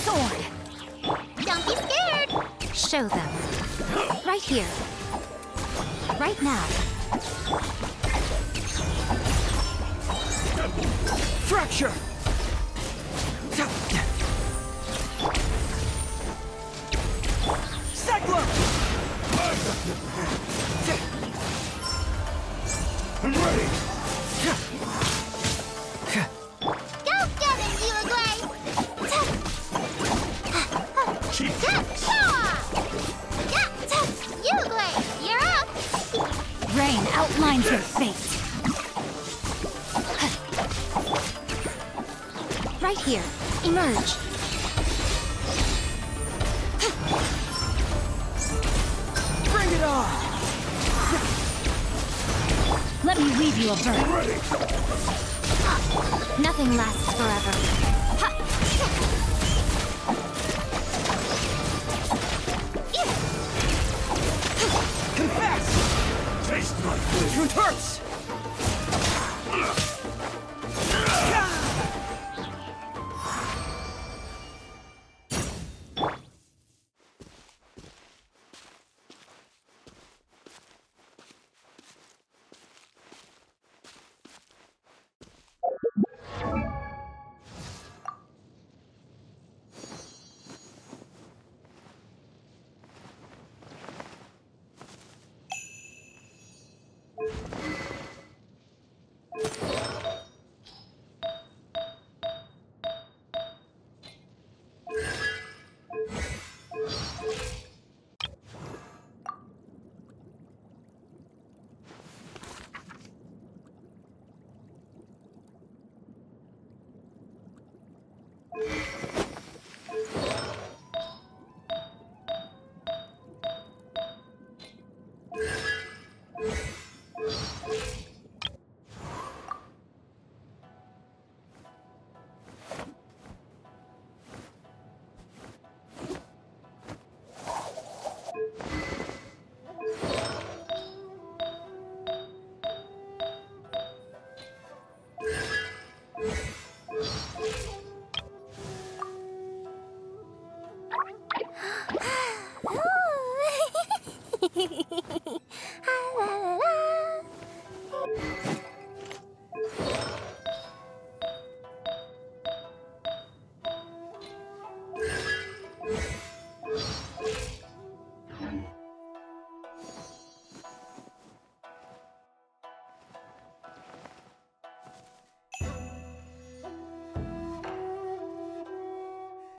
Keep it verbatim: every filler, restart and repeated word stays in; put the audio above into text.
sword. Don't be scared. Show them. Right here. Right now. Fracture! Cyclone! I'm ready! Go get it, Uruguay! Uruguay, you're up! Rain outlines your fate. Right here. Emerge. Bring it on! Let me weave you a bird. Ready! Nothing lasts forever.